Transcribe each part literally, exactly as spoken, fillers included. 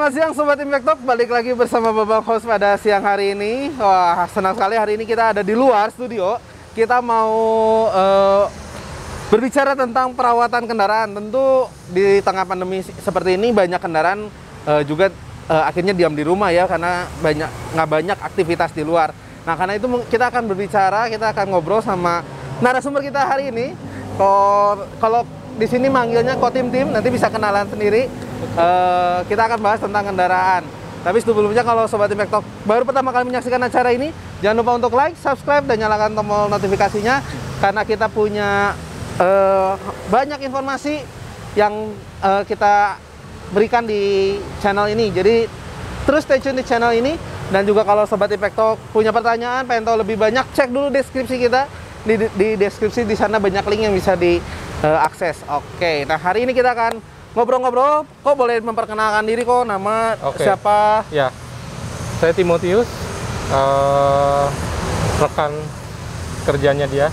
Selamat siang Sobat Impact Talk, balik lagi bersama Babang Host pada siang hari ini. Wah, senang sekali hari ini kita ada di luar studio. Kita mau uh, berbicara tentang perawatan kendaraan. Tentu di tengah pandemi seperti ini banyak kendaraan uh, juga uh, akhirnya diam di rumah ya, karena banyak nggak banyak aktivitas di luar. Nah, karena itu kita akan berbicara, kita akan ngobrol sama narasumber kita hari ini. Kalau di sini manggilnya Ko Tim Tim, nanti bisa kenalan sendiri. Uh, kita akan bahas tentang kendaraan. Tapi sebelumnya, kalau Sobat Impact Talk baru pertama kali menyaksikan acara ini, jangan lupa untuk like, subscribe, dan nyalakan tombol notifikasinya, karena kita punya uh, banyak informasi yang uh, kita berikan di channel ini. Jadi terus stay tune di channel ini. Dan juga kalau Sobat Impact Talk punya pertanyaan, pengen tahu lebih banyak, cek dulu deskripsi kita. Di, di deskripsi di sana banyak link yang bisa diakses. Uh, Oke, nah hari ini kita akan ngobrol-ngobrol. Kok boleh memperkenalkan diri kok, nama Oke. siapa? Ya, saya Timotius, uh, rekan kerjanya dia.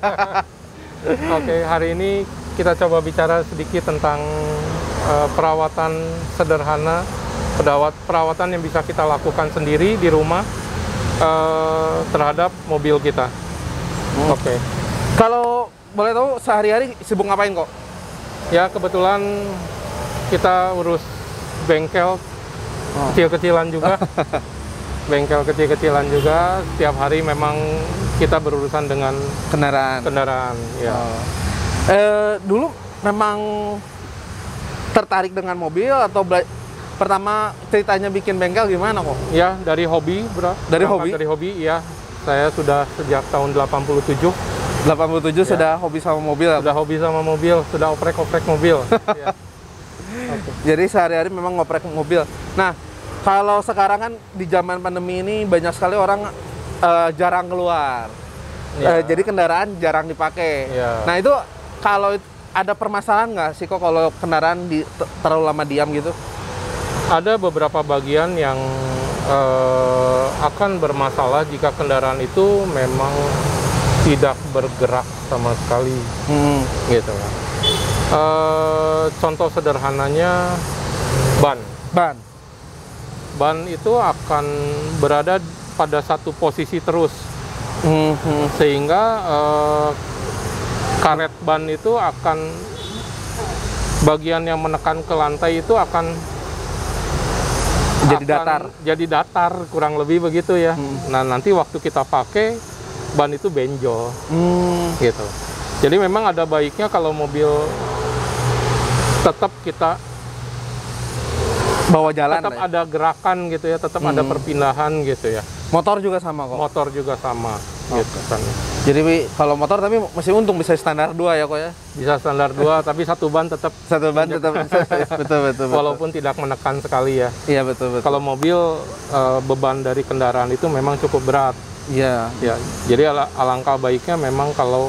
Oke, hari ini kita coba bicara sedikit tentang uh, perawatan sederhana, perawat perawatan yang bisa kita lakukan sendiri di rumah uh, terhadap mobil kita. Hmm. Oke. Kalau boleh tahu sehari-hari sibuk ngapain kok? Ya, kebetulan kita urus bengkel Oh. kecil-kecilan juga. Bengkel kecil-kecilan juga. Setiap hari memang kita berurusan dengan Kendaraan. kendaraan. Ya. Oh. Eh, dulu memang tertarik dengan mobil atau bela- pertama ceritanya bikin bengkel gimana kok? Ya, dari hobi, bro. Dari Berangkat hobi? Dari hobi, ya. Saya sudah sejak tahun delapan puluh tujuh delapan puluh tujuh Ya. sudah hobi sama mobil. sudah hobi sama mobil, sudah oprek-oprek mobil. Ya. Oke. Jadi sehari-hari memang ngoprek mobil. Nah, kalau sekarang kan di zaman pandemi ini banyak sekali orang eh, jarang keluar. Ya. Eh, jadi kendaraan jarang dipakai. Ya. Nah, itu kalau ada permasalahan nggak sih kok kalau kendaraan di, terlalu lama diam gitu? Ada beberapa bagian yang eh, akan bermasalah jika kendaraan itu memang tidak bergerak sama sekali, Hmm. gitu kan. Eh, contoh sederhananya ban. Ban. Ban itu akan berada pada satu posisi terus, Hmm, hmm. sehingga eh, karet ban itu akan, bagian yang menekan ke lantai itu akan Jadi akan datar. jadi datar, kurang lebih begitu ya. Hmm. Nah, nanti waktu kita pakai, ban itu benjol, Hmm. gitu. Jadi memang ada baiknya kalau mobil tetap kita Bawa jalan. tetap lah ya. ada gerakan gitu ya, tetap ada Hmm. perpindahan gitu ya. Motor juga sama kok. Motor juga sama, Oke. gitu kan. Jadi Wi, kalau motor tapi masih untung bisa standar dua ya kok ya. Bisa standar dua, tapi satu ban tetap, Satu ban tetap betul betul betul. walaupun tidak menekan sekali ya. Iya betul betul. Kalau mobil, eh, beban dari kendaraan itu memang cukup berat. Iya. Ya, jadi ala- alangkah baiknya memang kalau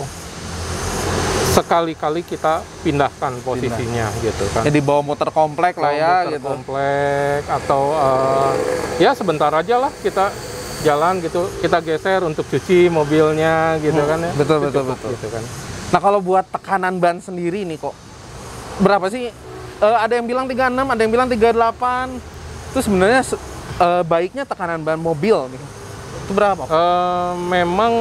sekali-kali kita pindahkan posisinya, gitu kan. Jadi bawa motor komplek lah ya Motor gitu. komplek atau eh, ya sebentar aja lah kita jalan gitu, kita geser untuk cuci mobilnya gitu Hmm, kan ya. betul, Itu betul, cukup, betul. gitu kan. Nah, kalau buat tekanan ban sendiri nih kok berapa sih? Eh, ada yang bilang tiga puluh enam, ada yang bilang tiga puluh delapan. Itu sebenarnya se- eh, baiknya tekanan ban mobil nih. Itu berapa? Eh, memang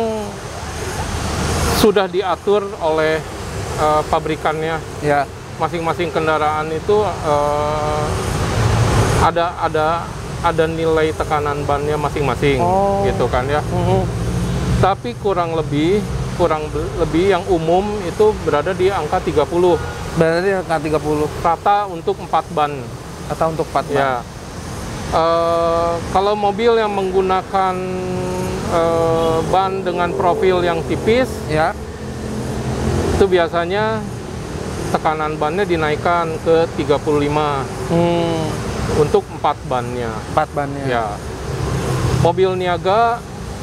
sudah diatur oleh eh, pabrikannya. Ya. Masing-masing kendaraan itu eh, ada ada ada nilai tekanan bannya masing-masing, Oh. gitu kan ya. Mhm. Tapi kurang lebih kurang be- lebih yang umum itu berada di angka tiga puluh Berarti angka tiga puluh rata untuk empat ban. atau untuk empat ban. Ya. Eh, kalau mobil yang menggunakan eh, ban dengan profil yang tipis, Ya. itu biasanya tekanan bannya dinaikkan ke tiga puluh lima Hmm, untuk empat bannya. empat bannya. Ya. Mobil niaga,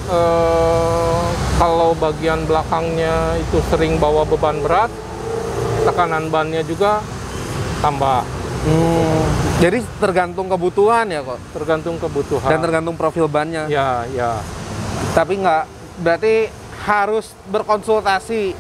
eh, kalau bagian belakangnya itu sering bawa beban berat, tekanan bannya juga tambah. Hmm, jadi tergantung kebutuhan ya kok. Tergantung kebutuhan. Dan tergantung profil bannya. Ya, ya. Tapi nggak berarti harus berkonsultasi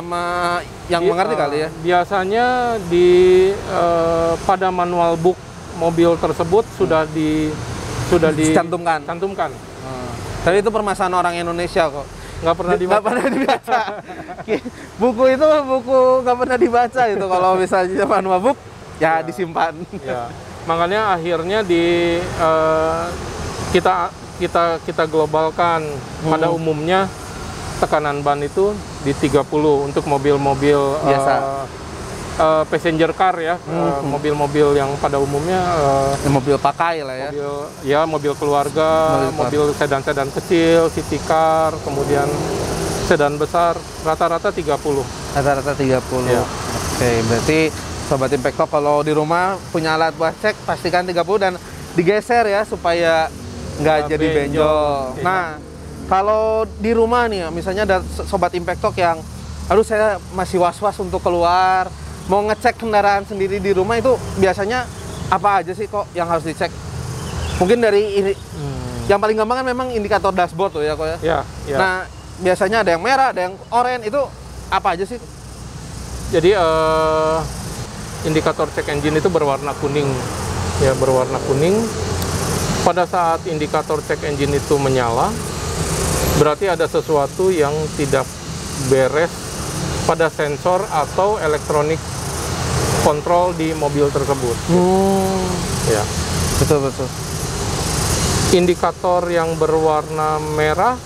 sama yang Bi- mengerti eh, kali ya. Biasanya di eh, pada manual book mobil tersebut sudah di sudah Dicantumkan. dicantumkan. Hmm. Tapi itu permasalahan orang Indonesia kok. Nggak pernah dibaca. Nggak pernah dibaca. Buku itu buku nggak pernah dibaca itu. Kalau misalnya manual book, ya, ya disimpan. Ya. Makanya akhirnya di uh, kita kita kita globalkan. Hmm. Pada umumnya tekanan ban itu di tiga puluh untuk mobil-mobil biasa. Uh, uh, passenger car ya, mobil-mobil hmm. uh, yang pada umumnya uh, mobil pakai lah ya. Mobil ya mobil keluarga, mobil, mobil sedan-sedan kecil, city car, kemudian sedan besar, rata-rata tiga puluh. Rata-rata tiga puluh. Ya. Oke, berarti Sobat Impact Talk kalau di rumah punya alat buat cek pastikan tiga puluh dan digeser ya supaya nggak nah, jadi benjol. benjol. Nah, kalau di rumah nih, misalnya ada Sobat Impact Talk yang, aduh saya masih was-was untuk keluar, mau ngecek kendaraan sendiri di rumah itu biasanya apa aja sih kok yang harus dicek? Mungkin dari ini, hmm. yang paling gampang kan memang indikator dashboard tuh ya kok ya? Ya, ya. Nah, biasanya ada yang merah, ada yang oranye, itu apa aja sih? Jadi, uh, indikator check engine itu berwarna kuning. Ya, berwarna kuning. Pada saat indikator check engine itu menyala, berarti ada sesuatu yang tidak beres pada sensor atau elektronik kontrol di mobil tersebut. Hmm. Ya, betul betul. Indikator yang berwarna merah,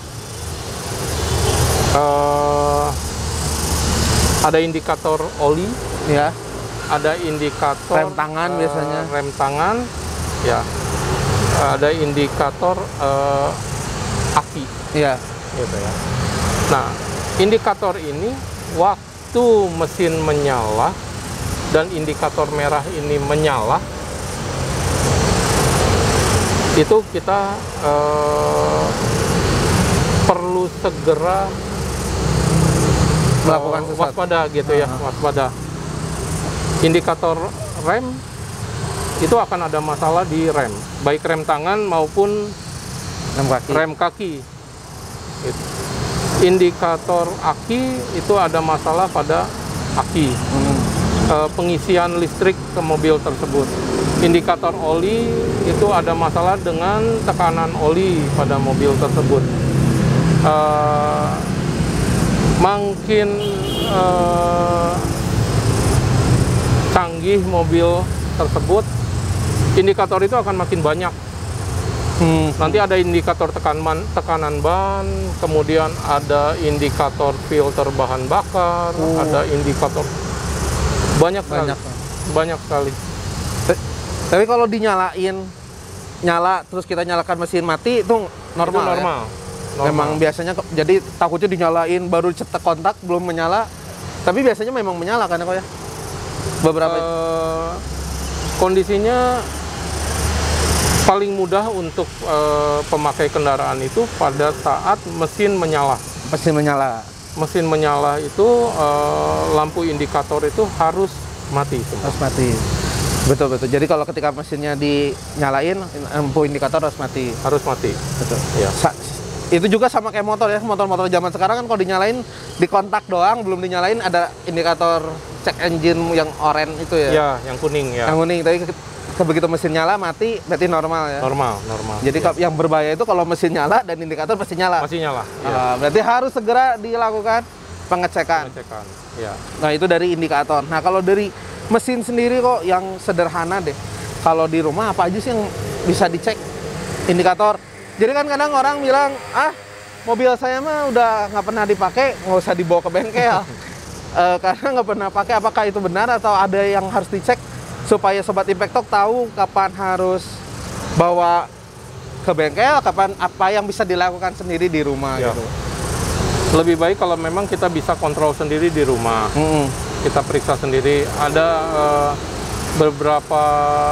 uh, ada indikator oli, ya. Ada indikator rem tangan uh, biasanya. Rem tangan, ya. Ada indikator uh, aki. Iya. Gitu ya. Nah, indikator ini waktu mesin menyala dan indikator merah ini menyala, itu kita uh, perlu segera melakukan uh, waspada gitu ya, uh-huh. waspada. Indikator rem itu akan ada masalah di rem, baik rem tangan maupun rem kaki. Rem kaki. Gitu. Indikator aki itu ada masalah pada aki, hmm. e, pengisian listrik ke mobil tersebut. Indikator oli itu ada masalah dengan tekanan oli pada mobil tersebut. E, makin e, canggih mobil tersebut, indikator itu akan makin banyak. Hmm. Nanti ada indikator tekanan tekanan ban, kemudian ada indikator filter bahan bakar, oh. ada indikator banyak sekali. Banyak, banyak sekali. Tapi kalau dinyalain, nyala terus kita nyalakan mesin mati itu normal. Itu normal. Ya? normal. Memang biasanya jadi takutnya dinyalain baru cetek kontak belum menyala. Tapi biasanya memang menyala kan kok ya? Beberapa uh, kondisinya paling mudah untuk uh, pemakai kendaraan itu pada saat mesin menyala. Mesin menyala. Mesin menyala itu uh, lampu indikator itu harus mati. Semua. Harus mati. Betul betul. Jadi kalau ketika mesinnya dinyalain, lampu indikator harus mati. Harus mati. Betul. Ya. Sa itu juga sama kayak motor ya. Motor-motor zaman sekarang kan kalau dinyalain di kontak doang, belum dinyalain ada indikator check engine yang oranye itu ya. Ya, yang kuning ya. Yang kuning. Tapi begitu mesin nyala mati berarti normal ya. Normal, normal. Jadi ya. Yang berbahaya itu kalau mesin nyala dan indikator pasti nyala. Masih nyala. Ya. Uh, berarti harus segera dilakukan pengecekan. Pengecekan. Ya. Nah, itu dari indikator. Nah, kalau dari mesin sendiri kok yang sederhana deh. Kalau di rumah apa aja sih yang bisa dicek indikator? Jadi kan kadang orang bilang, "Ah, mobil saya mah udah nggak pernah dipakai, nggak usah dibawa ke bengkel." uh, karena nggak pernah pakai, apakah itu benar atau ada yang harus dicek supaya Sobat Impact Talk tahu kapan harus bawa ke bengkel, kapan apa yang bisa dilakukan sendiri di rumah ya. Gitu. Lebih baik kalau memang kita bisa kontrol sendiri di rumah, hmm. kita periksa sendiri. Ada uh, beberapa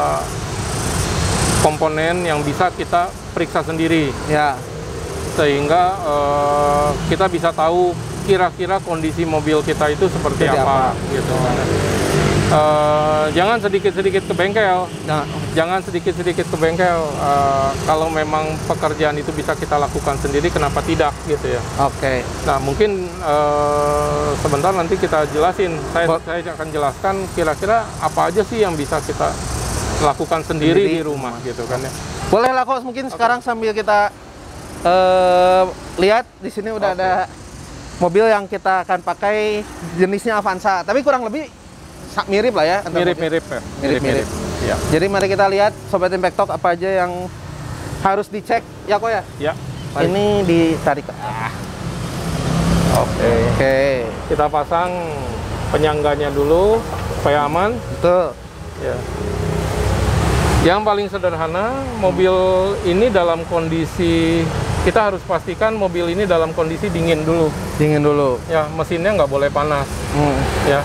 komponen yang bisa kita periksa sendiri, ya, sehingga uh, kita bisa tahu kira-kira kondisi mobil kita itu seperti Jadi apa, apa, gitu. Uh, jangan sedikit-sedikit ke bengkel, nah. jangan sedikit-sedikit ke bengkel. Uh, kalau memang pekerjaan itu bisa kita lakukan sendiri, kenapa tidak, gitu ya? Oke. Okay. Nah, mungkin uh, sebentar nanti kita jelasin. Saya, saya akan jelaskan kira-kira apa aja sih yang bisa kita lakukan sendiri, Sendiri. di rumah gitu kan ya. Boleh lah kok, mungkin sekarang sambil kita eh, lihat di sini udah Oke. ada mobil yang kita akan pakai jenisnya Avanza, tapi kurang lebih sa- mirip lah ya. antar mobil. Mirip-mirip ya. Mirip-mirip. Ya. Jadi mari kita lihat Sobat Impact Talk apa aja yang harus dicek ya kok ya. Ya. Mari. Ini ditarik ke ah. Oke. Oke, Kita pasang penyangganya dulu supaya aman. betul. Ya. Yang paling sederhana, mobil ini dalam kondisi, kita harus pastikan mobil ini dalam kondisi dingin dulu. Dingin dulu. Ya, mesinnya nggak boleh panas. Hmm. Ya.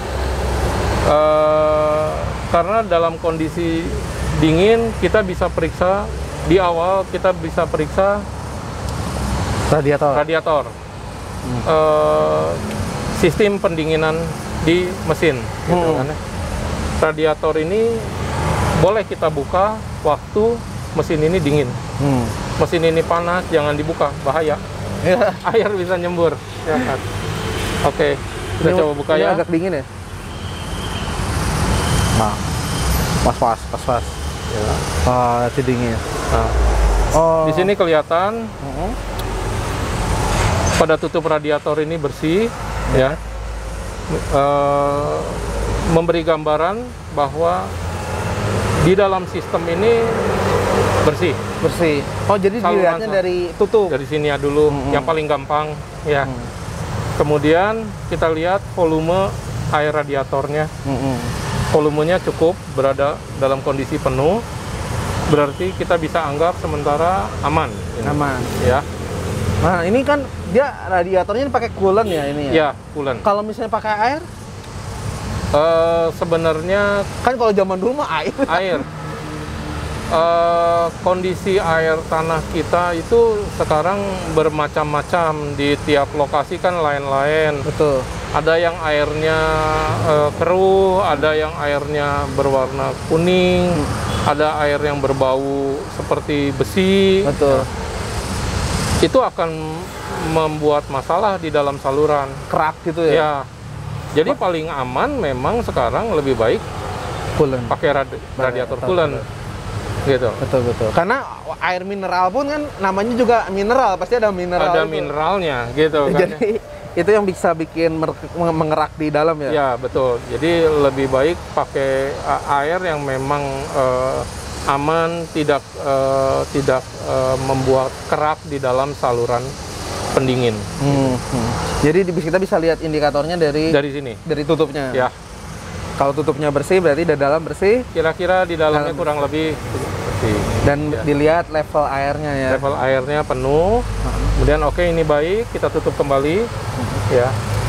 Eh, karena dalam kondisi dingin kita bisa periksa di awal, kita bisa periksa Radiator. radiator, Eh, sistem pendinginan di mesin, gitu Hmm. kan ya. Radiator ini boleh kita buka waktu mesin ini dingin. Hmm. Mesin ini panas, jangan dibuka, bahaya. Ya. Air bisa nyembur. Ya kan? Oke, kita Ini- coba buka ini ya. agak dingin ya. Nah, pas pas pas pas. Ya. Ah, nanti dingin. Nah, Oh. di sini kelihatan Mhm. pada tutup radiator ini bersih, ya. Eh, memberi gambaran bahwa di dalam sistem ini bersih. bersih. Oh, jadi Saluran dilihatnya sah- dari tutup. Dari sini ya dulu, Mm-mm. yang paling gampang, ya. Hmm. Kemudian kita lihat volume air radiatornya. Mhm. Volumenya cukup, berada dalam kondisi penuh. Berarti kita bisa anggap sementara aman. ini. Aman. Ya, Nah, ini kan dia radiatornya ini pakai coolant ya ini ya. ya, coolant. Kalau misalnya pakai air, Eh, sebenarnya kan kalau zaman dulu mah air. air, Eh, kondisi air tanah kita itu sekarang bermacam-macam, di tiap lokasi kan lain-lain. Betul. Ada yang airnya eh, keruh, ada yang airnya berwarna kuning, ada air yang berbau seperti besi. Betul. Itu akan membuat masalah di dalam saluran. Kerak gitu ya. Ya, jadi paling aman memang sekarang lebih baik Coolant. pakai radi- radiator coolant, gitu. Betul betul. Karena air mineral pun kan namanya juga mineral, pasti ada mineral. Ada itu. mineralnya, gitu kan. Jadi itu yang bisa bikin mer- mengerak di dalam ya. Ya, betul. Jadi lebih baik pakai a- air yang memang eh, aman, tidak eh, tidak eh, membuat kerak di dalam saluran pendingin. Hmm, hmm. Jadi di- kita bisa lihat indikatornya dari Dari sini, dari tutupnya. ya. Kalau tutupnya bersih berarti di dalam bersih Kira-kira di dalamnya Dalam. kurang lebih bersih. dan Ya. dilihat level airnya ya. Level airnya penuh. Kemudian oke, ini baik, kita tutup kembali, ya.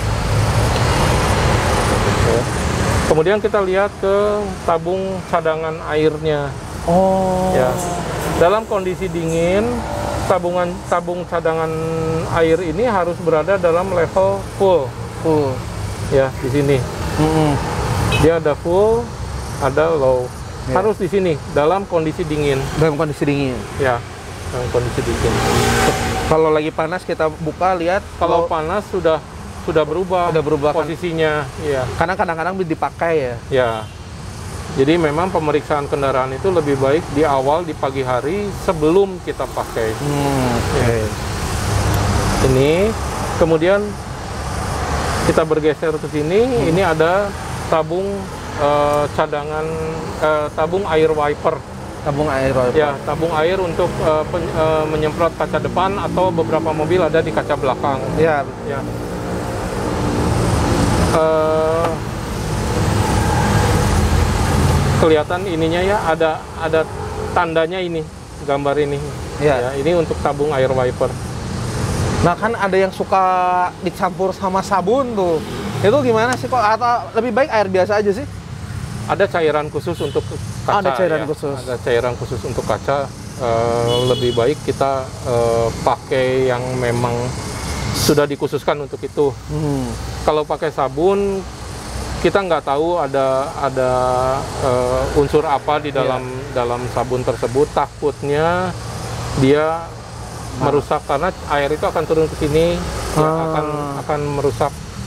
Oke. Kemudian kita lihat ke tabung cadangan airnya, Oh. ya. Dalam kondisi dingin, tabungan tabung cadangan air ini harus berada dalam level full, Full. ya, di sini. Mm-mm. Dia ada full, ada low. Ya. Harus di sini dalam kondisi dingin, Dalam kondisi dingin. ya. Dalam kondisi dingin. Kalau lagi panas kita buka lihat Kalau panas sudah sudah berubah, Sudah berubah kan? posisinya, ya. karena kadang-kadang dipakai ya. Ya. Jadi memang pemeriksaan kendaraan itu lebih baik di awal di pagi hari sebelum kita pakai. Hmm, oke. Ini kemudian kita bergeser ke sini, Hmm. ini ada tabung eh, cadangan eh, tabung air wiper. Tabung air wiper. Ya, tabung air untuk eh, pen- eh, menyemprot kaca depan atau beberapa mobil ada di kaca belakang. Ya, Ya. Eh, kelihatan ininya ya, ada ada tandanya ini, gambar ini. Ya. Ya, ini untuk tabung air wiper. Nah kan ada yang suka dicampur sama sabun tuh. Itu gimana sih kok? Atau lebih baik air biasa aja sih? Ada cairan khusus untuk kaca. Ada cairan ya. khusus. Ada cairan khusus untuk kaca. Eh, lebih baik kita eh, pakai yang memang sudah dikhususkan untuk itu. Hmm. Kalau pakai sabun, kita nggak tahu ada ada eh, unsur apa di dalam dalam sabun tersebut. Takutnya dia merusak karena air itu akan turun ke sini, ya, Ah. akan akan merusak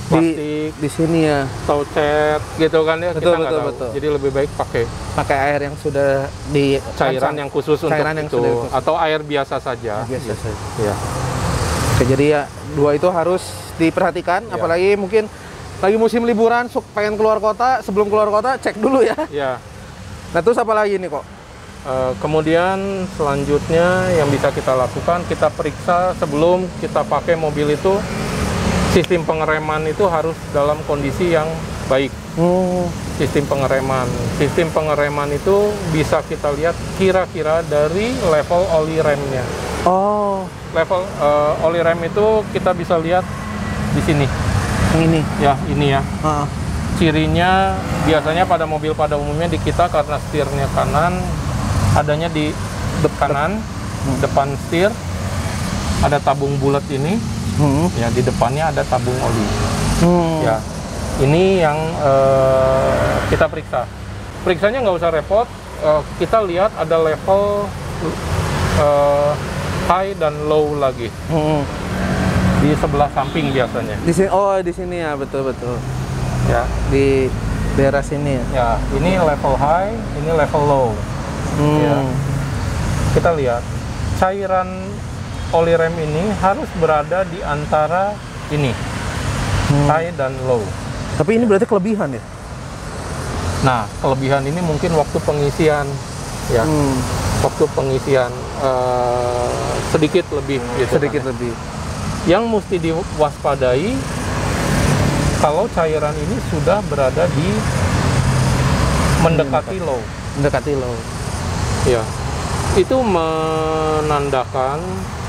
plastik, di sini ya. atau cat gitu kan ya, Betul, kita nggak betul, tahu. betul. Jadi lebih baik pakai Pakai air yang sudah di cairan yang khusus cairan untuk yang itu, sudah khusus. atau air biasa saja. Biasa Gitu. saja. Ya. Oke, jadi ya dua itu harus diperhatikan, Ya. apalagi mungkin lagi musim liburan, suk- pengen keluar kota, sebelum keluar kota cek dulu ya. Ya. Nah terus apa lagi nih kok? Eh, kemudian selanjutnya yang bisa kita lakukan, kita periksa sebelum kita pakai mobil itu, sistem pengereman itu harus dalam kondisi yang baik. Hmm. Sistem pengereman, sistem pengereman itu bisa kita lihat kira-kira dari level oli remnya. Oh, Level eh, oli rem itu kita bisa lihat di sini. yang ini. Ya, ini ya. Ah. Cirinya biasanya pada mobil pada umumnya di kita karena setirnya kanan, adanya di depan kanan, Hmm. depan setir, ada tabung bulat ini, Hmm. ya di depannya ada tabung oli. Hmm. Ya, ini yang eh, kita periksa. Periksanya nggak usah repot, eh, kita lihat ada level eh, high dan low lagi Hmm. di sebelah samping biasanya. Di sini, oh di sini ya, betul betul. Ya, Di daerah sini ya. ya ini level high, ini level low. Hmm. Ya. Kita lihat cairan oli rem ini harus berada di antara ini, Hmm. high dan low. Tapi ini berarti kelebihan ya? Nah, kelebihan ini mungkin waktu pengisian, ya, Hmm. waktu pengisian eh, sedikit lebih, gitu Sedikit kan. lebih. Yang mesti diwaspadai kalau cairan ini sudah berada di mendekati low, Mendekati low. ya, itu menandakan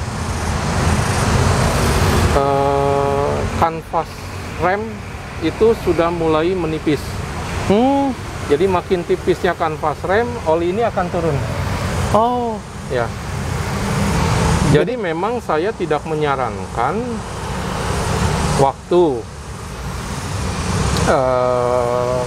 eh, kanvas rem itu sudah mulai menipis. Hmm. Jadi makin tipisnya kanvas rem, oli ini akan turun. Oh. Ya. Jadi memang saya tidak menyarankan waktu eh,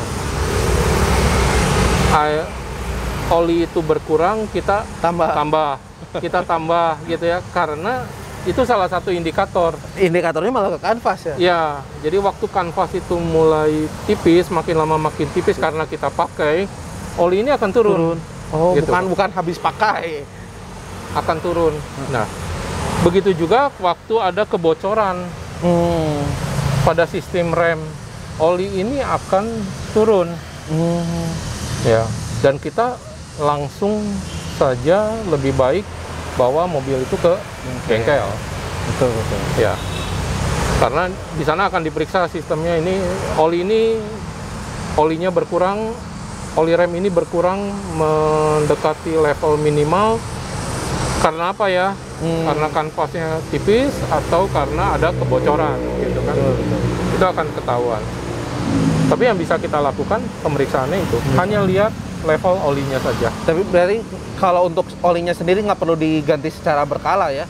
air, oli itu berkurang kita Tambah. tambah, kita tambah gitu ya, karena itu salah satu indikator. Indikatornya malah ke kanvas ya? Ya, jadi waktu kanvas itu mulai tipis, makin lama makin tipis karena kita pakai, oli ini akan turun. Turun. Oh, Gitu. bukan bukan habis pakai. Akan turun. Nah, begitu juga waktu ada kebocoran Hmm. pada sistem rem, oli ini akan turun. Hmm. Ya, dan kita langsung saja lebih baik bawa mobil itu ke bengkel. Betul betul. Ya, karena di sana akan diperiksa sistemnya ini, oli ini, olinya berkurang, oli rem ini berkurang mendekati level minimal. Karena apa ya? Hmm. Karena kanvasnya tipis atau karena ada kebocoran, gitu kan? Betul, betul. Itu akan ketahuan. Tapi yang bisa kita lakukan pemeriksaannya itu hanya lihat level olinya saja. Tapi berarti kalau untuk olinya sendiri nggak perlu diganti secara berkala ya?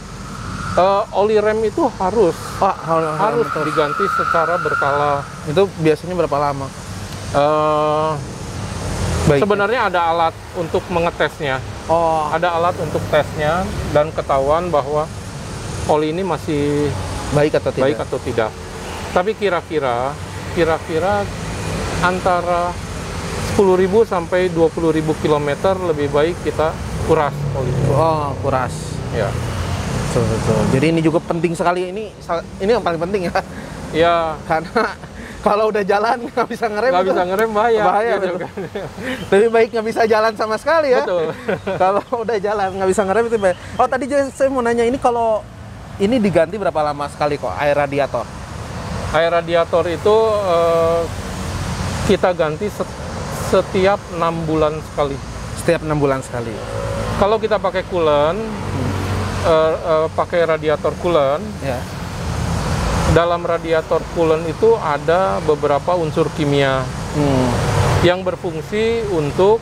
Eh, oli rem itu harus Oh, harus diganti secara berkala. Itu biasanya berapa lama? Eh, Baik. sebenarnya ada alat untuk mengetesnya, Oh, ada alat untuk tesnya dan ketahuan bahwa oli ini masih baik atau tidak? baik atau tidak. Tapi kira-kira kira-kira antara sepuluh ribu sampai dua puluh ribu kilometer lebih baik kita kuras oli. Oh, kuras. Ya. Betul, betul. Jadi ini juga penting sekali, ini ini yang paling penting ya. Ya, Karena kalau udah jalan nggak bisa ngerem. nggak itu bisa ngerem bahaya. bahaya, gitu betul. kan. Lebih baik nggak bisa jalan sama sekali ya. Betul. Kalau udah jalan nggak bisa ngerem itu bahaya. Oh tadi saya mau nanya, ini kalau ini diganti berapa lama sekali kok air radiator? Air radiator itu eh, kita ganti set- setiap enam bulan sekali. Setiap enam bulan sekali. Kalau kita pakai coolant, eh, eh, pakai radiator coolant, Ya. dalam radiator coolant itu ada beberapa unsur kimia Hmm. yang berfungsi untuk,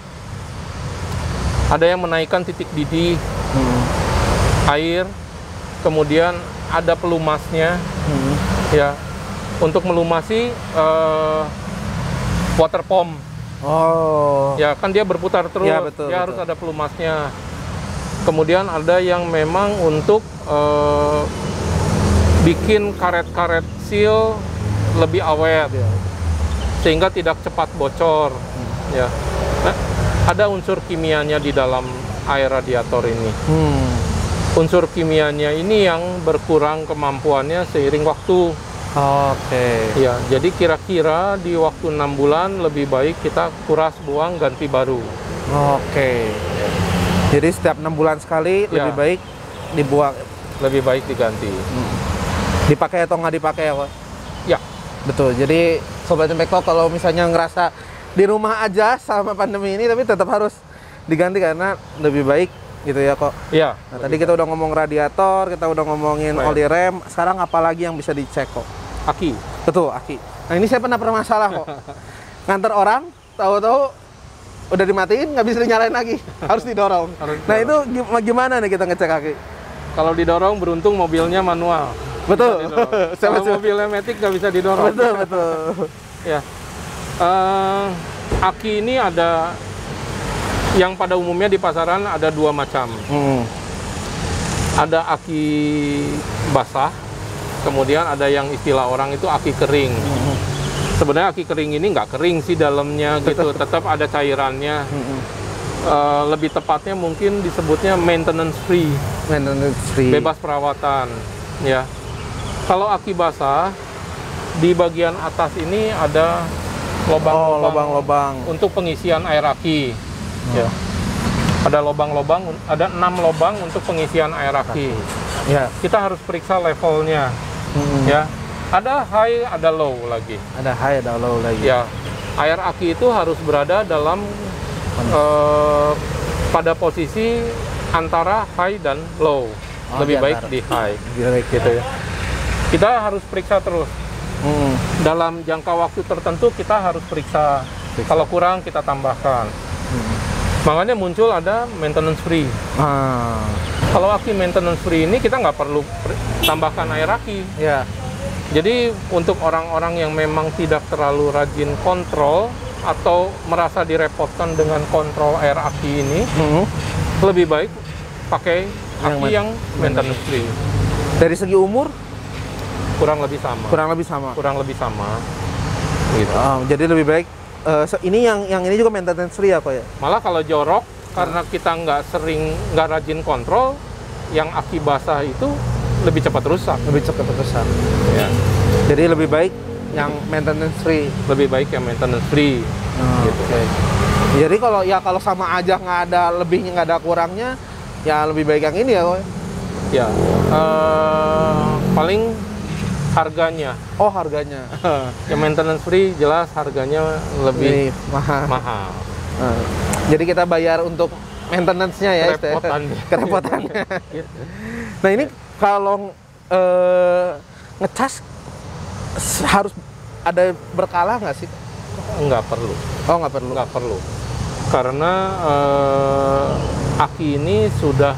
ada yang menaikkan titik didih Hmm. air, kemudian ada pelumasnya, Hmm. ya, untuk melumasi eh, water pump. Oh. Ya, kan dia berputar terus, Ya, betul, dia betul. harus ada pelumasnya. Kemudian ada yang memang untuk eh, bikin karet-karet seal lebih awet, Ya. sehingga tidak cepat bocor. Hmm. Ya, nah, ada unsur kimianya di dalam air radiator ini. Hmm. Unsur kimianya ini yang berkurang kemampuannya seiring waktu. Oke. Ya, jadi kira-kira di waktu enam bulan lebih baik kita kuras, buang, ganti baru. Oke. Jadi setiap enam bulan sekali Ya. lebih baik dibuang, Lebih baik diganti. hmm. dipakai atau nggak dipakai ya, Pak? Ya, Betul. Jadi Sobat Impacto kalau misalnya ngerasa di rumah aja selama pandemi ini, tapi tetap harus diganti karena lebih baik gitu ya kok. ya. Nah, tadi kita udah ngomong radiator, kita udah ngomongin Rem. oli rem. Sekarang apalagi yang bisa dicek kok? Aki. Betul, aki. Nah ini saya pernah bermasalah kok. Nganter orang, tahu-tahu udah dimatiin, nggak bisa dinyalain lagi. Harus didorong. Harus Nah itu didorong. gim- gimana nih kita ngecek aki? Kalau didorong beruntung mobilnya manual. Betul. Bisa didorong. Saya Kalau betul. mobilnya matic nggak bisa didorong. Betul, betul. Ya. Eh, aki ini ada yang pada umumnya di pasaran ada dua macam. Hmm. Ada aki basah, kemudian ada yang istilah orang itu aki kering. Hmm. Sebenarnya aki kering ini nggak kering sih dalamnya gitu, tetap ada cairannya. Hmm. Eh, lebih tepatnya mungkin disebutnya maintenance free, Maintenance free. bebas perawatan. Ya. Kalau aki basah, di bagian atas ini ada Oh, lubang-lubang lubang-lubang. untuk pengisian air aki. Ya. Ada lubang-lubang, ada enam lubang untuk pengisian air aki. Ya. Kita harus periksa levelnya. Hmm. Ya. Ada high, ada low lagi. Ada high, ada low lagi. Ya. Air aki itu harus berada dalam eh, pada posisi antara high dan low. Oh, Lebih di baik antara. di high. Lebih baik Gitu ya. Kita harus periksa terus. Hmm. Dalam jangka waktu tertentu kita harus periksa. Periksa. Kalau kurang kita tambahkan. Hmm. Makanya muncul ada maintenance free. Ah. Kalau aki maintenance free ini kita nggak perlu per- tambahkan air aki. Ya. Jadi untuk orang-orang yang memang tidak terlalu rajin kontrol atau merasa direpotkan dengan kontrol air aki ini, Hmm. lebih baik pakai Yang aki ma- yang maintenance free. Dari segi umur Kurang lebih sama. kurang lebih sama. Kurang lebih sama. Gitu. Ah, jadi lebih baik eh, se- ini yang yang ini juga maintenance free ya kok ya? Malah kalau jorok karena kita nggak sering nggak rajin kontrol, yang aki basah itu lebih cepat rusak. Lebih cepat rusak. Ya. Jadi lebih baik yang maintenance free. Lebih baik yang maintenance free. Gitu. Oke. Jadi kalau ya kalau sama aja nggak ada lebihnya nggak ada kurangnya, ya lebih baik yang ini ya kok. Ya. Eh, paling harganya. Oh harganya. Yang maintenance free jelas harganya lebih Lebih mahal. mahal. Ah. Jadi kita bayar untuk maintenance-nya ya, istilahnya. Kerepotannya. Kerepotannya. Gitu. Nah ini kalau eh, ngecas s- harus ada berkala nggak sih? Nggak perlu. Oh nggak perlu. Nggak perlu. Karena eh, aki ini sudah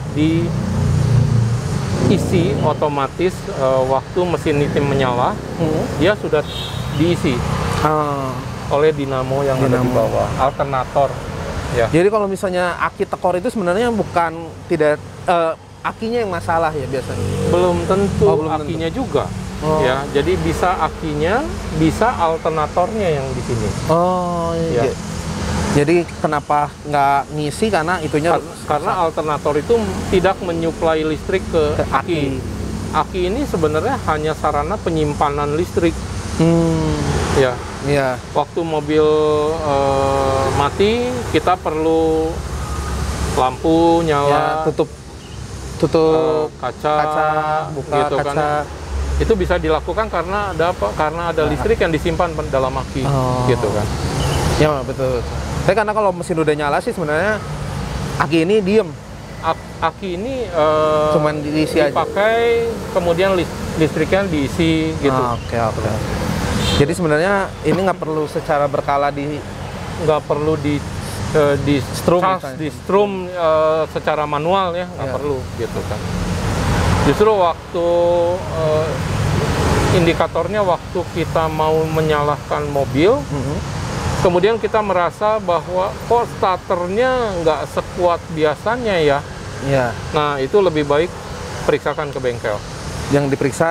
diisi otomatis eh, waktu mesin itu menyala, Hmm. dia sudah diisi Ah. oleh dinamo yang ada di Dinamo. bawah, alternator. Ya. Jadi kalau misalnya aki tekor itu sebenarnya bukan tidak eh, akinya yang masalah ya biasanya. Belum tentu Oh, belum tentu. akinya juga. Oh. Ya, jadi bisa akinya, bisa alternatornya yang di sini. Oh iya. Ya. Jadi kenapa nggak ngisi karena itunya Kar- Karena alternator itu tidak menyuplai listrik ke ke aki. aki. Aki ini sebenarnya hanya sarana penyimpanan listrik. Hmm. Ya, Iya. waktu mobil eh, mati kita perlu lampu Ya, nyala, tutup eh, tutup kaca, kaca, buka gitu kaca. kan. Itu bisa dilakukan karena ada apa? Karena ada listrik yang disimpan dalam aki, Oh. gitu kan. Ya betul. Tapi karena kalau mesin udah nyala sih sebenarnya aki ini diem. Ak- Aki ini eh, Cuman diisi aja. dipakai, kemudian lis- listriknya diisi gitu. Ah, Oke oke. Jadi sebenarnya ini nggak perlu secara berkala di Nggak perlu di eh, di Strum charge, misalnya. di strum eh, secara manual ya, nggak Iya. perlu gitu kan. Justru waktu eh, indikatornya waktu kita mau menyalakan mobil, Mhm. kemudian kita merasa bahwa kok starternya nggak sekuat biasanya ya. Iya. Nah itu lebih baik periksakan ke bengkel. Yang diperiksa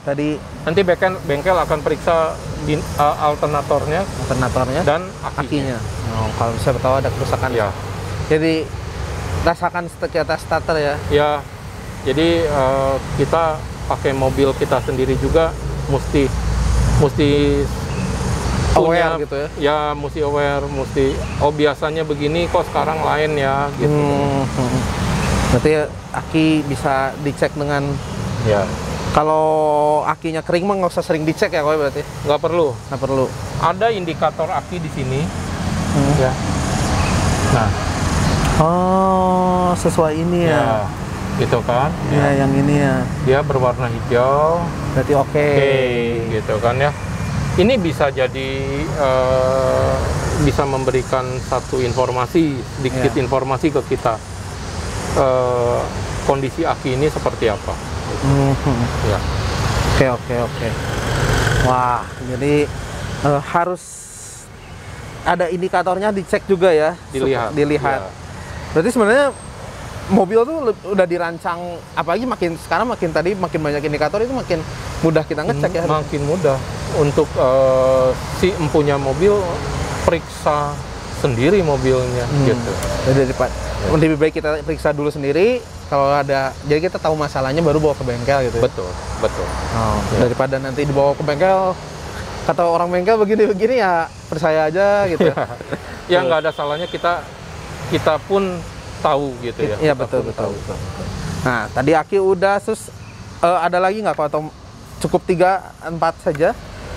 tadi Nanti bengkel, bengkel akan periksa di, uh, alternatornya alternatornya dan akinya. akinya. Oh, kalau misalnya tahu ada kerusakan. Ya. Jadi rasakan sekitar starter ya. Ya, jadi uh, kita pakai mobil kita sendiri juga mesti mesti Aware punya, gitu ya. Ya, mesti aware, mesti oh biasanya begini kok sekarang lain ya gitu. Hmm, hmm. Berarti aki bisa dicek dengan Ya, kalau akinya kering mah nggak usah sering dicek ya, kok berarti nggak perlu. nggak perlu. Ada indikator aki di sini. Hmm. Ya. Nah, Oh, sesuai ini ya. ya, gitu kan? Ya, yang ini ya. Dia berwarna hijau. Berarti oke. Oke, gitu kan ya. Ini bisa jadi eh, bisa memberikan satu informasi, sedikit Ya. informasi ke kita. Eh, kondisi aki ini seperti apa? Hmm. Ya, Oke, oke, oke. Wah, jadi eh, harus ada indikatornya dicek juga ya. dilihat. Sup- Dilihat. Ya. Berarti sebenarnya mobil tuh le- udah dirancang, apalagi makin sekarang makin tadi makin banyak indikator itu makin mudah kita ngecek ya. Hmm, makin mudah untuk eh, si empunya mobil periksa sendiri mobilnya, Hmm. gitu. Jadi daripada lebih baik kita periksa dulu sendiri. Kalau ada, jadi kita tahu masalahnya baru bawa ke bengkel gitu. Ya? Betul, betul. Oh, Ya. daripada nanti dibawa ke bengkel, kata orang bengkel begini-begini ya percaya aja gitu. Ya nggak ada salahnya kita kita pun tahu gitu ya. Iya Kita betul pun betul, tahu. betul. Nah tadi aki udah, terus eh, ada lagi nggak kok, atau cukup tiga empat saja?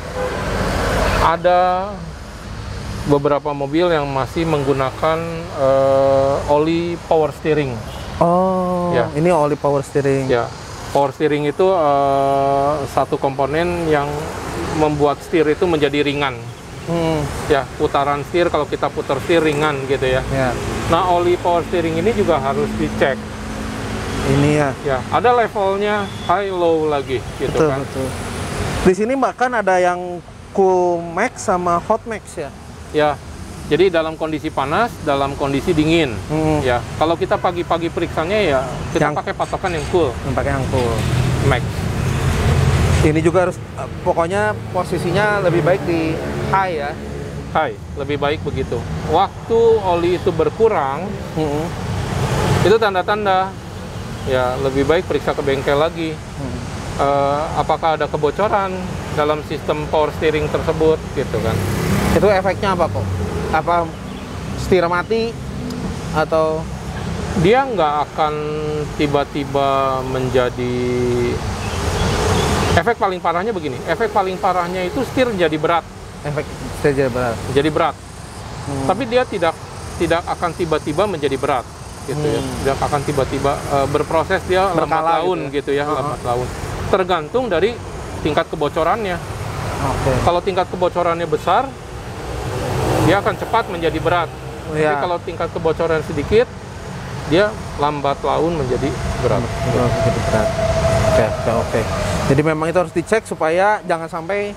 Ada beberapa mobil yang masih menggunakan eh, oli power steering. Oh, Ya. ini oli power steering. Ya, power steering itu eh, satu komponen yang membuat setir itu menjadi ringan. Hmm, Ya, putaran setir kalau kita putar setir ringan gitu ya. ya. Nah, oli power steering ini juga harus dicek. Ini ya. Ya, ada levelnya high low lagi gitu Betul kan. betul. Di sini bahkan ada yang cool max sama hot max ya. Ya, jadi dalam kondisi panas, dalam kondisi dingin. Hmm. Ya, kalau kita pagi-pagi periksanya ya kita Yang- pakai patokan yang cool, Yang pakai yang cool. max. Ini juga harus eh, pokoknya posisinya lebih baik di high ya. High, lebih baik begitu. Waktu oli itu berkurang, Hmm. itu tanda-tanda ya lebih baik periksa ke bengkel lagi. Hmm. Eh, apakah ada kebocoran dalam sistem power steering tersebut gitu kan? Itu efeknya apa kok? Apa setir mati atau Dia nggak akan tiba-tiba menjadi efek paling parahnya begini. Efek paling parahnya itu setir jadi berat, efek setir berat? jadi berat. Hmm. Tapi dia tidak tidak akan tiba-tiba menjadi berat gitu ya. Hmm. Tidak akan tiba-tiba eh, berproses, dia lambat Berkala laun gitu gitu ya, Uh-huh. lambat laun. Tergantung dari tingkat kebocorannya. Oke. Kalau tingkat kebocorannya besar, dia akan cepat menjadi berat. Tapi Ya. kalau tingkat kebocoran sedikit, dia lambat laun menjadi berat. Oh, jadi berat. Oke, oke, oke. Jadi memang itu harus dicek supaya jangan sampai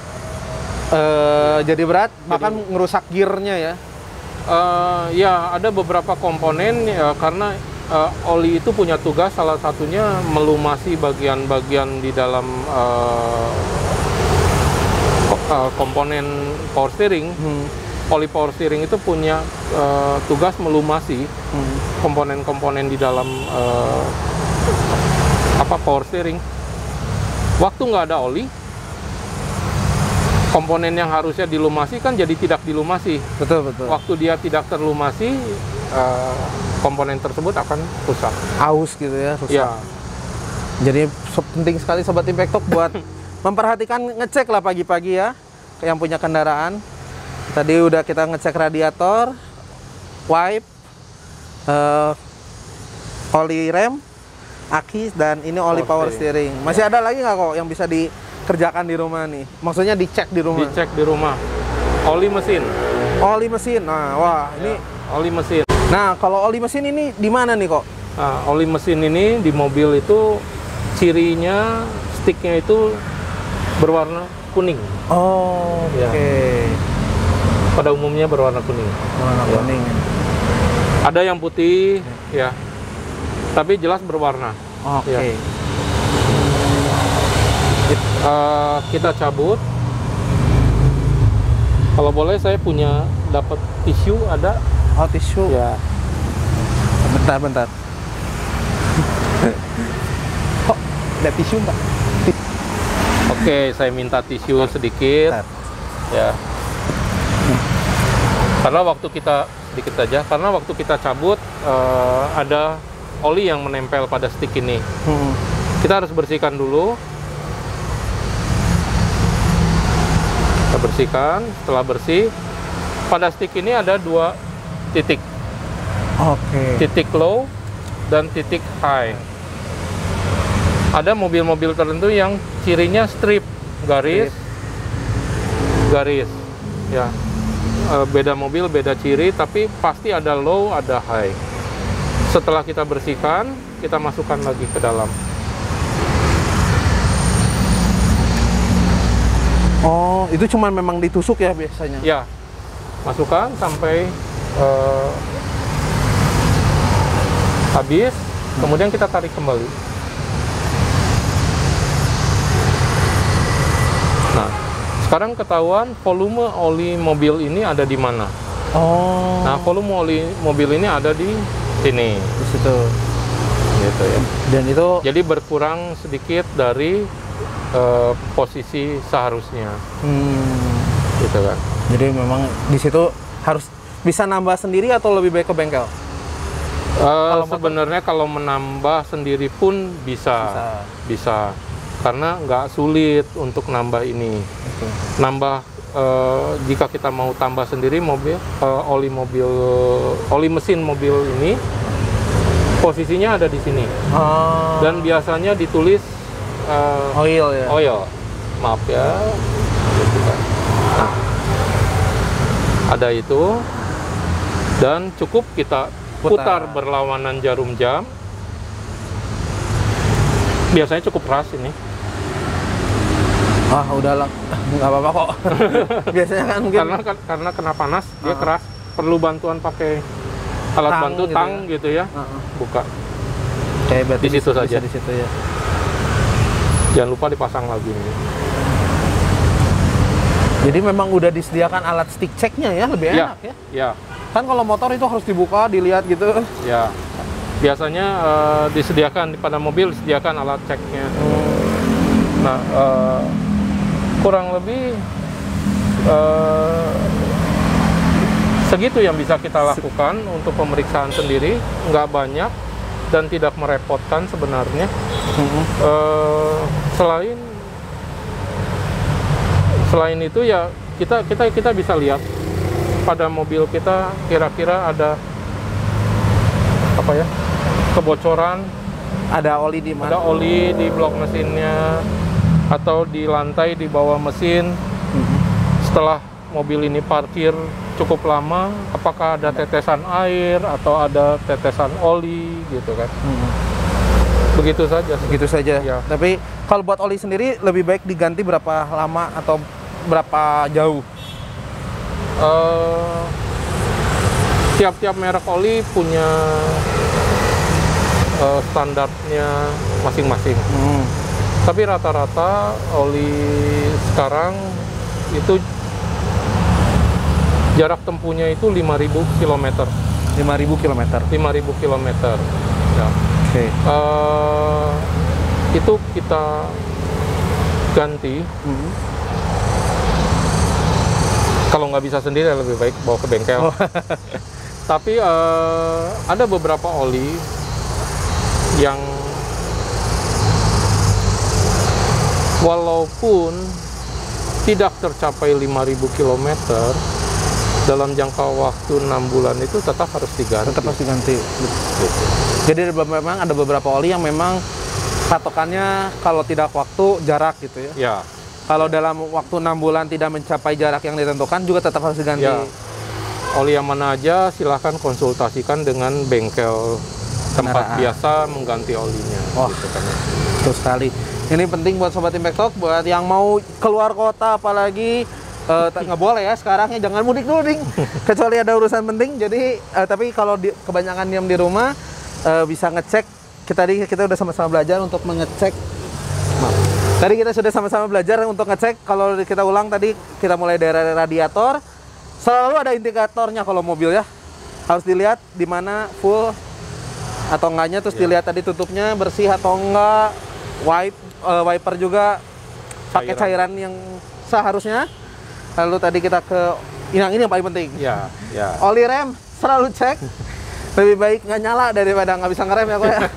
eh, jadi berat, bahkan ngerusak gearnya ya. Eh, ya, ada beberapa komponen ya, karena eh, oli itu punya tugas, salah satunya melumasi bagian-bagian di dalam eh, ko- eh, komponen power steering. Hmm. Oli power steering itu punya eh, tugas melumasi Hmm. komponen-komponen di dalam eh, apa power steering. Waktu nggak ada oli, komponen yang harusnya dilumasi kan jadi tidak dilumasi. Betul, betul. Waktu dia tidak terlumasi, eh, komponen tersebut akan rusak. Aus gitu ya, rusak. Ya, Jadi so- penting sekali Sobat Impact Talk buat memperhatikan, ngecek lah pagi-pagi ya yang punya kendaraan. Tadi udah kita ngecek radiator, wipe, eh, oli rem, aki, dan ini oli Power power steering. Masih ada lagi nggak kok yang bisa dikerjakan di rumah nih? Maksudnya dicek di rumah? dicek di rumah. Oli mesin. Oli mesin. Nah, wah ini. Oli mesin. Nah, kalau oli mesin ini di mana nih kok? Nah, oli mesin ini di mobil itu cirinya sticknya itu berwarna kuning. Oh, Ya. oke. Pada umumnya berwarna kuning. Warna Ya. kuning. Ada yang putih, ya. Tapi jelas berwarna. Oke. Ya. Uh, kita cabut. Kalau boleh saya punya dapat tisu ada. Oh, tisu. Ya. Bentar, bentar. Kok ada tisu, Pak? Oke, saya minta tisu sedikit. Bentar. Ya. Karena waktu kita sedikit aja, karena waktu kita cabut uh, ada oli yang menempel pada stick ini. Hmm. Kita harus bersihkan dulu. Kita bersihkan. Setelah bersih, pada stick ini ada dua titik. Oke. Titik low dan titik high. Ada mobil-mobil tertentu yang cirinya strip, garis, Strip. garis. Ya. E, beda mobil, beda ciri, tapi pasti ada low, ada high. Setelah kita bersihkan, kita masukkan lagi ke dalam. Oh, itu cuma memang ditusuk ya biasanya? Ya, masukkan sampai e, habis, kemudian kita tarik kembali. Nah, sekarang ketahuan volume oli mobil ini ada di mana. Oh. Nah, volume oli mobil ini ada di sini. Di situ. Gitu ya. Dan itu Jadi berkurang sedikit dari uh, posisi seharusnya. hmm, Gitu kan. jadi memang di situ harus bisa nambah sendiri atau lebih baik ke bengkel? Uh, Kalau motor- sebenarnya kalau menambah sendiri pun bisa. Bisa. Bisa. Karena nggak sulit untuk nambah ini. Oke. Nambah uh, jika kita mau tambah sendiri mobil uh, oli mobil oli mesin mobil ini posisinya ada di sini Oh. dan biasanya ditulis uh, oil ya. oil, maaf ya, gitu kan. Nah, ada itu dan cukup kita putar, Putar. berlawanan jarum jam. Biasanya cukup keras ini. Ah, udahlah. Nggak apa-apa kok. Biasanya kan mungkin Karena karena kena panas dia Uh-huh. keras, perlu bantuan pakai alat Tang bantu gitu tang ya. gitu ya, Uh-uh. buka. Kayak berarti Di situ bisa- saja. bisa di situ ya. Jangan lupa dipasang lagi ini. Jadi memang udah disediakan alat stick checknya ya, lebih Ya, enak ya. ya, Kan kalau motor itu harus dibuka, dilihat gitu. ya. Biasanya eh, disediakan pada mobil disediakan alat ceknya. Nah, eh, kurang lebih eh, segitu yang bisa kita lakukan untuk pemeriksaan sendiri, nggak banyak dan tidak merepotkan sebenarnya. Mhm. Eh, selain selain itu ya kita kita kita bisa lihat pada mobil kita kira-kira ada apa ya, kebocoran, Ada oli di mana? ada oli di blok mesinnya atau di lantai di bawah mesin. Mhm. Setelah mobil ini parkir cukup lama, apakah ada tetesan air atau ada tetesan oli gitu kan. Mhm. Begitu saja. Gitu saja. Ya. Tapi kalau buat oli sendiri lebih baik diganti berapa lama atau berapa jauh? Eh, tiap-tiap merek oli punya eh, standarnya masing-masing. Hmm. Tapi rata-rata oli sekarang itu jarak tempuhnya itu lima ribu kilometer. lima ribu kilometer. lima ribu kilometer. Ya. Oke. Eh, itu kita ganti. Mhm. Kalau nggak bisa sendiri lebih baik bawa ke bengkel. Oh. Tapi eh, ada beberapa oli yang walaupun tidak tercapai lima ribu kilometer dalam jangka waktu enam bulan itu tetap harus diganti. Tetap harus diganti. Gitu. Jadi ada- memang ada beberapa oli yang memang patokannya kalau tidak waktu jarak gitu ya. Ya, Kalau dalam waktu enam bulan tidak mencapai jarak yang ditentukan juga tetap harus diganti. ya. Oli yang mana aja silahkan konsultasikan dengan bengkel tempat Kendaraan. biasa mengganti olinya. Wah. Gitu kan. Betul sekali. Ini penting buat Sobat Impact Talk, buat yang mau keluar kota apalagi eh, tak- nggak boleh ya sekarang ya, jangan mudik dulu ding. Kecuali ada urusan penting. Jadi eh, tapi kalau di- kebanyakan diam di rumah eh, bisa ngecek. Kita tadi kita udah sama-sama belajar untuk mengecek maaf, Tadi kita sudah sama-sama belajar untuk ngecek. Kalau kita ulang tadi, kita mulai dari radiator. Selalu ada indikatornya kalau mobil ya. Harus dilihat di mana full atau enggaknya, terus Ya. dilihat tadi tutupnya bersih atau enggak. Wipe, uh, wiper juga pakai cairan yang seharusnya. Lalu tadi kita ke yang ini yang paling penting. Ya, ya. Oli rem selalu cek. Lebih baik nggak nyala daripada nggak bisa ngerem ya kok ya.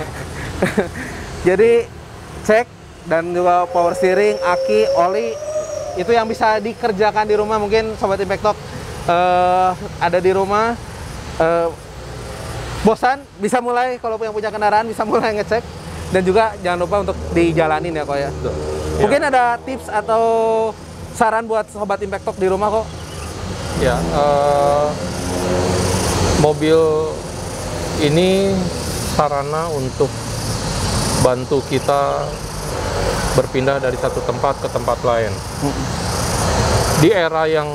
Jadi cek, dan juga power steering, aki, oli itu yang bisa dikerjakan di rumah. Mungkin Sobat Impact Talk uh, ada di rumah uh, bosan, bisa mulai kalau yang punya kendaraan bisa mulai ngecek, dan juga jangan lupa untuk dijalanin ya kok ya. Betul. Mungkin Ya. ada tips atau saran buat Sobat Impact Talk di rumah kok. Ya, eh, mobil ini sarana untuk bantu kita berpindah dari satu tempat ke tempat lain. Di era yang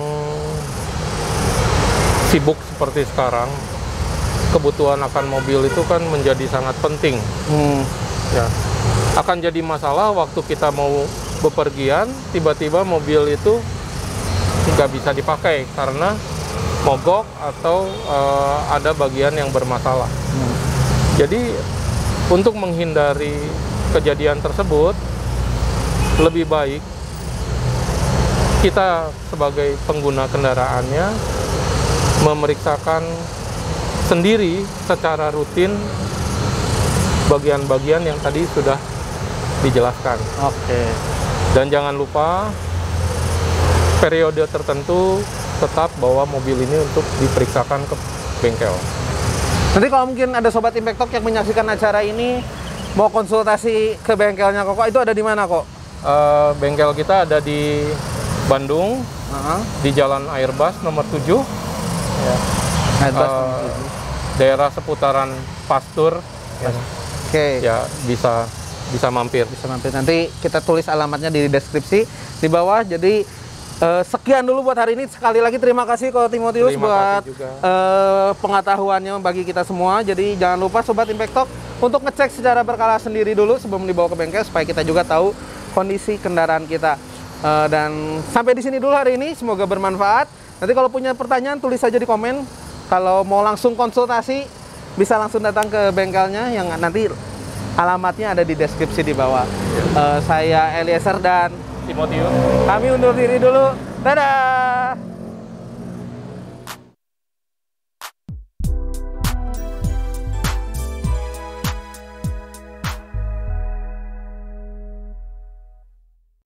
sibuk seperti sekarang, kebutuhan akan mobil itu kan menjadi sangat penting. Hmm. Ya, akan jadi masalah waktu kita mau bepergian, tiba-tiba mobil itu nggak bisa dipakai karena mogok atau uh, ada bagian yang bermasalah. Hmm. Jadi untuk menghindari kejadian tersebut, lebih baik kita sebagai pengguna kendaraannya memeriksakan sendiri secara rutin bagian-bagian yang tadi sudah dijelaskan. Oke. Dan jangan lupa periode tertentu tetap bawa mobil ini untuk diperiksakan ke bengkel. Nanti kalau mungkin ada Sobat Impact Talk yang menyaksikan acara ini mau konsultasi ke bengkelnya Koko, itu ada di mana kok? Uh, bengkel kita ada di Bandung, Uh-huh. di Jalan Airbus nomor tujuh, ya. Airbus. Uh, daerah seputaran Pastur, ya, Oke. ya bisa bisa mampir. Bisa mampir. Nanti kita tulis alamatnya di deskripsi di bawah. Jadi eh, sekian dulu buat hari ini. Sekali lagi terima kasih Ko Timotius Terima buat kasih juga. eh, pengetahuannya bagi kita semua. Jadi jangan lupa Sobat Impact Talk untuk ngecek secara berkala sendiri dulu sebelum dibawa ke bengkel supaya kita juga tahu kondisi kendaraan kita. Eh, dan sampai di sini dulu hari ini. Semoga bermanfaat. Nanti kalau punya pertanyaan tulis saja di komen. Kalau mau langsung konsultasi bisa langsung datang ke bengkelnya yang nanti alamatnya ada di deskripsi di bawah. Eh, saya Eliezer dan Timotius. kami undur diri dulu. Dadah!